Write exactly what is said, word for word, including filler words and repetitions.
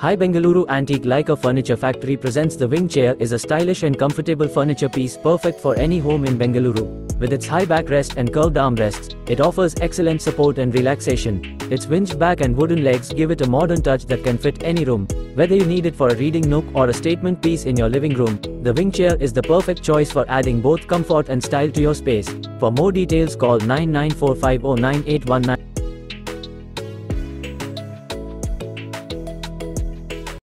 Hi, Bengaluru Antique Leica Furniture Factory presents the Wing Chair is a stylish and comfortable furniture piece perfect for any home in Bengaluru. With its high backrest and curved armrests, it offers excellent support and relaxation. Its hinged back and wooden legs give it a modern touch that can fit any room. Whether you need it for a reading nook or a statement piece in your living room, the Wing Chair is the perfect choice for adding both comfort and style to your space. For more details, call nine nine four five zero nine eight one nine.